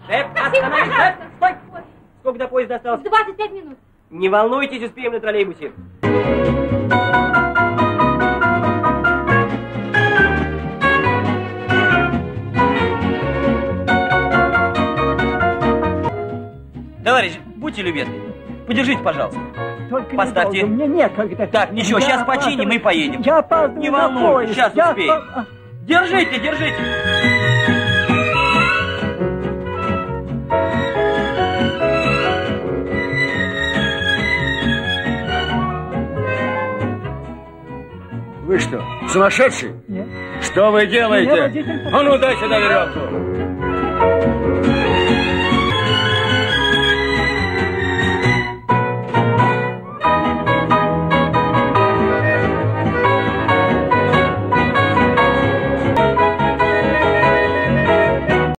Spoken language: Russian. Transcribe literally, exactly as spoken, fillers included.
Сэп, остановись! Сэп, стой! Сколько до поезда осталось? двадцать пять минут. Не волнуйтесь, успеем на троллейбусе. Товарищ, будьте любезны, подержите, пожалуйста. Только поставьте. Недолго, мне некогда. Так, ничего, Я сейчас починим и поедем. Я опаздываю Не на волнуйтесь, поезд. сейчас Я успеем. опа- Держите, держите. Вы что, сумасшедший? Нет. Что вы делаете? Меня водитель- А ну дай сюда веревку.